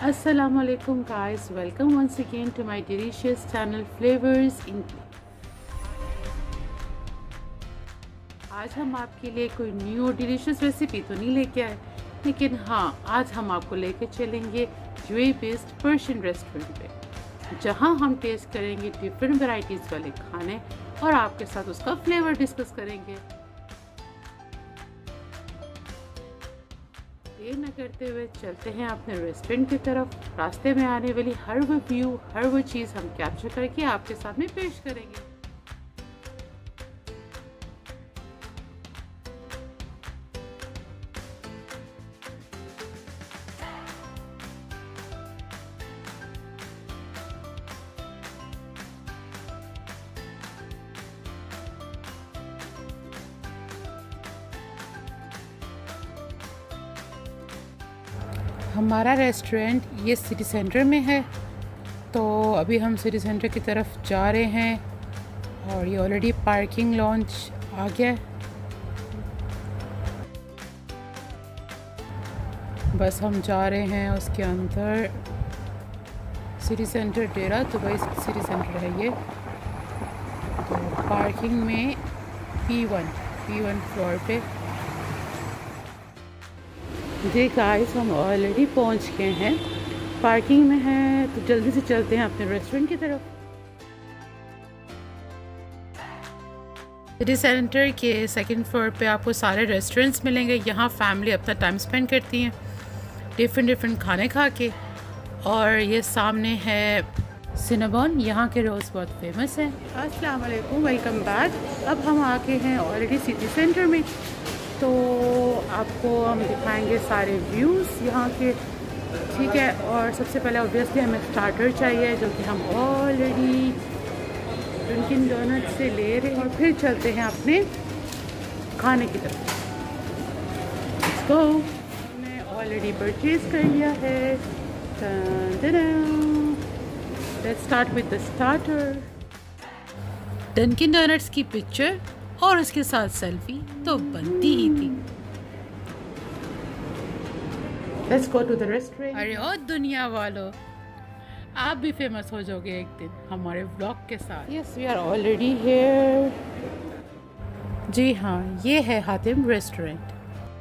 Assalamu alaikum guys, welcome once again to my delicious channel Flavors in Play। आज हम आपके लिए कोई न्यू डिलीशियस रेसिपी तो नहीं लेके आए, लेकिन हाँ आज हम आपको लेके चलेंगे यूएई बेस्ड पर्शियन रेस्टोरेंट पे, जहाँ हम टेस्ट करेंगे डिफरेंट वैरायटीज़ वाले खाने और आपके साथ उसका फ्लेवर डिस्कस करेंगे। देर न करते हुए चलते हैं अपने रेस्टोरेंट की तरफ। रास्ते में आने वाली हर वो व्यू, हर वो चीज़ हम कैप्चर करके आपके सामने पेश करेंगे। हमारा रेस्टोरेंट ये सिटी सेंटर में है, तो अभी हम सिटी सेंटर की तरफ जा रहे हैं और ये ऑलरेडी पार्किंग लॉन्च आ गया है। बस हम जा रहे हैं उसके अंदर। City centre Deira Dubai city centre है ये। तो पार्किंग में P1 फ्लोर पे। जी गाइस, हम ऑलरेडी पहुंच गए हैं, पार्किंग में है, तो जल्दी से चलते हैं अपने रेस्टोरेंट की तरफ। सिटी सेंटर के सेकंड फ्लोर पे आपको सारे रेस्टोरेंट्स मिलेंगे। यहाँ फैमिली अपना टाइम स्पेंड करती हैं डिफरेंट खाने खा के। और ये सामने है सिनेबॉन, यहाँ के रोज़ बहुत फेमस हैं। अस्सलाम वालेकुम, वेलकम बैक। अब हम आ गए हैं ऑलरेडी सिटी सेंटर में, तो आपको हम दिखाएंगे सारे व्यूज़ यहाँ के, ठीक है। और सबसे पहले ऑब्वियसली हमें स्टार्टर चाहिए, जो कि हम ऑलरेडी डंकिन डोनट से ले रहे हैं, और फिर चलते हैं अपने खाने की तरफ। Let's go. हमने ऑलरेडी परचेज़ कर लिया है। Let's start with the starter. Dunkin Donuts की पिक्चर और उसके साथ सेल्फी तो बनती ही थी। Let's go to the restaurant। अरे ओ दुनिया वालों, आप भी फेमस हो जाओगे एक दिन हमारे व्लॉग के साथ। Yes, we are already here। जी हाँ, ये है हातिम रेस्टोरेंट।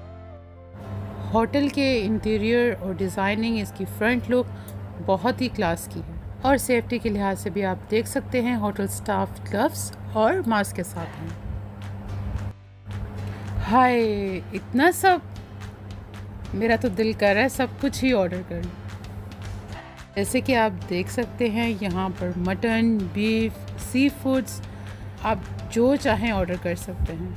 होटल के इंटीरियर और डिज़ाइनिंग, इसकी फ्रंट लुक बहुत ही क्लास की है, और सेफ्टी के लिहाज से भी आप देख सकते हैं होटल स्टाफ ग्लव्स और मास्क के साथ हैं। हाय, इतना सब! मेरा तो दिल कर रहा है सब कुछ ही ऑर्डर कर लूं। जैसे कि आप देख सकते हैं यहाँ पर मटन, बीफ, सी फूड्स, आप जो चाहें ऑर्डर कर सकते हैं।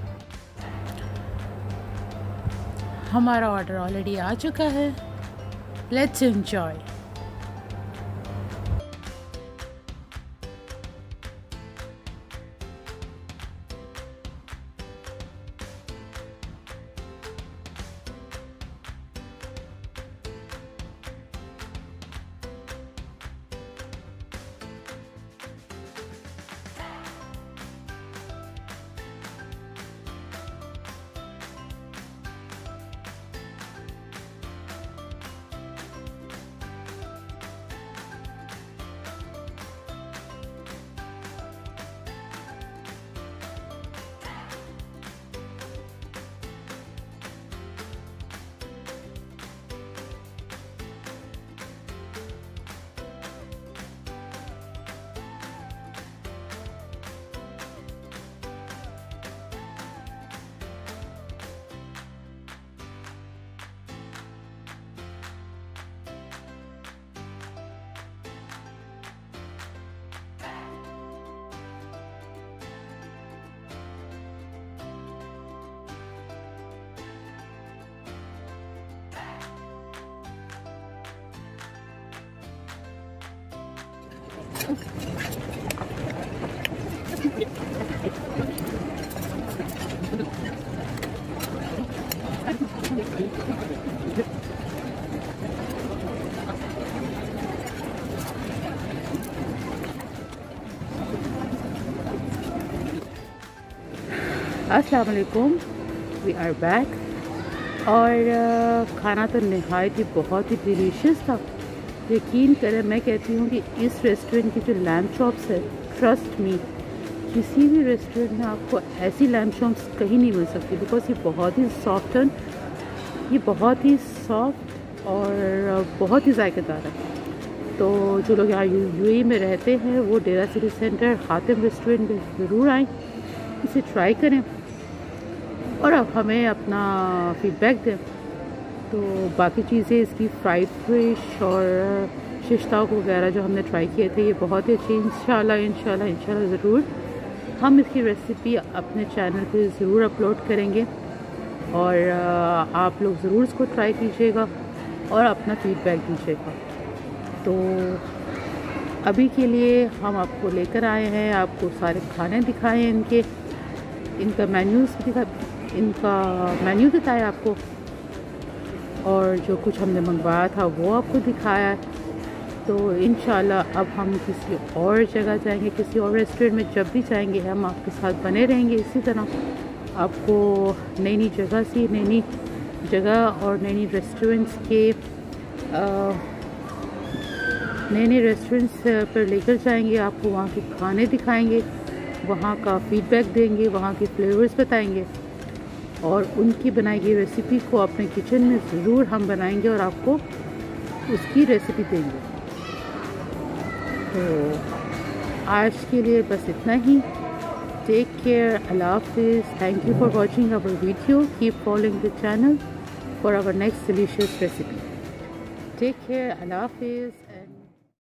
हमारा ऑर्डर ऑलरेडी आ चुका है। Let's enjoy. अस्सलाम वालेकुम, वी आर बैक। और खाना तो नहायत ही बहुत ही डिलीशियस था। यकीन करें, मैं कहती हूँ कि इस रेस्टोरेंट की जो लैम्ब चॉप्स है, ट्रस्ट मी, किसी भी रेस्टोरेंट में आपको ऐसी लैम्ब चॉप्स कहीं नहीं मिल सकती, बिकॉज ये बहुत ही सॉफ्ट, ये बहुत ही सॉफ्ट और बहुत ही जायकेदार है। तो जो लोग यहाँ यूएई में रहते हैं वो Deira city centre Hatim restaurant में ज़रूर आएँ, इसे ट्राई करें और अब हमें अपना फीडबैक दें। तो बाकी चीज़ें, इसकी फ्राइड फिश और शिश्ताक वगैरह जो हमने ट्राई किए थे, ये बहुत ही अच्छी। इंशाल्लाह ज़रूर हम इसकी रेसिपी अपने चैनल पे ज़रूर अपलोड करेंगे और आप लोग ज़रूर इसको ट्राई कीजिएगा और अपना फीडबैक दीजिएगा। तो अभी के लिए हम आपको लेकर आए हैं, आपको सारे खाने दिखाए हैं, इनका मेन्यू दिखाया आपको, और जो कुछ हमने मंगवाया था वो आपको दिखाया है। तो इंशाल्लाह अब हम किसी और जगह जाएंगे, किसी और रेस्टोरेंट में जब भी जाएंगे हम आपके साथ बने रहेंगे। इसी तरह आपको नई जगह और नई रेस्टोरेंट्स पर लेकर जाएंगे, आपको वहाँ के खाने दिखाएंगे, वहाँ का फीडबैक देंगे, वहाँ के फ्लेवर्स बताएंगे और उनकी बनाई गई रेसिपी को अपने किचन में ज़रूर हम बनाएंगे और आपको उसकी रेसिपी देंगे। तो आज के लिए बस इतना ही। टेक केयर, अल्लाह हाफिज़, thank you for watching our video, keep following the channel for our next delicious recipe. Take care, अल्लाह हाफिज़।